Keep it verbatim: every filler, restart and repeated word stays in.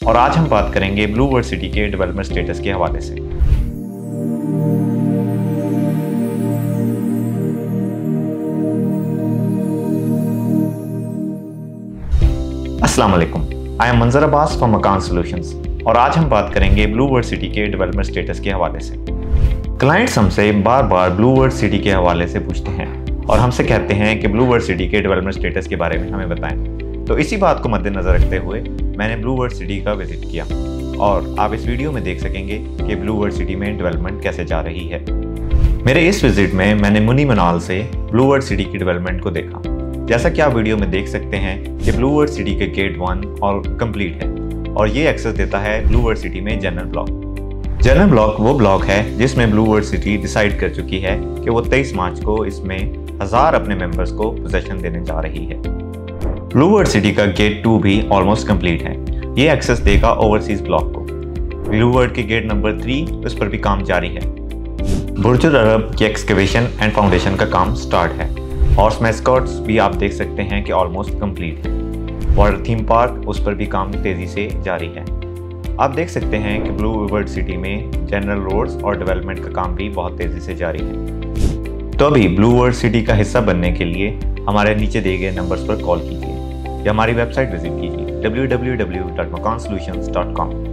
और आज हम बात करेंगे ब्लू वर्ड सिटी के डेवलपमेंट स्टेटस के हवाले से। अस्सलाम वालेकुम, आई एम मंजर अब्बास फ्रॉम मकान सॉल्यूशंस और आज हम बात करेंगे ब्लू वर्ड सिटी के डेवलपमेंट स्टेटस के हवाले से। क्लाइंट्स हमसे बार बार ब्लू वर्ड सिटी के हवाले से पूछते हैं और हमसे कहते हैं कि ब्लू वर्ड सिटी के डेवलपमेंट स्टेटस के बारे में हमें बताएं। तो इसी बात को मद्देनजर रखते हुए मैंने ब्लू वर्ड सिटी का विजिट किया और आप इस वीडियो में देख सकेंगे कि ब्लू वर्ड सिटी में डेवलपमेंट कैसे जा रही है। मेरे इस विजिट में मैंने मुनी मनाल से ब्लू वर्ड सिटी की डेवलपमेंट को देखा। जैसा कि आप वीडियो में देख सकते हैं कि ब्लू वर्ड सिटी के गेट वन और कंप्लीट है और ये एक्सेस देता है ब्लू वर्ड सिटी में जनरल ब्लॉक। जनरल ब्लॉक वो ब्लॉक है जिसमें ब्लू वर्ड सिटी डिसाइड कर चुकी है कि वो तेईस मार्च को इसमें हजार अपने मेंबर्स को पोजीशन देने जा रही है। ब्लू वर्ड सिटी का गेट टू भी ऑलमोस्ट कंप्लीट है। ये एक्सेस देगा ओवरसीज ब्लॉक को। ब्लू वर्ड के गेट नंबर थ्री उस पर भी काम जारी है। बुर्जुल अरब की एक्सकेवेशन एंड फाउंडेशन का काम स्टार्ट है। हॉर्स मैस्कॉट्स भी आप देख सकते हैं कि ऑलमोस्ट कंप्लीट है। वाटर थीम पार्क उस पर भी काम तेजी से जारी है। आप देख सकते हैं कि ब्लू वर्ड सिटी में जनरल रोड्स और डेवलपमेंट का काम भी बहुत तेजी से जारी है। तो अभी ब्लू वर्ड सिटी का हिस्सा बनने के लिए हमारे नीचे दिए गए नंबर्स पर कॉल कीजिए या हमारी वेबसाइट विजिट कीजिए W W W dot Makaan solutions dot com.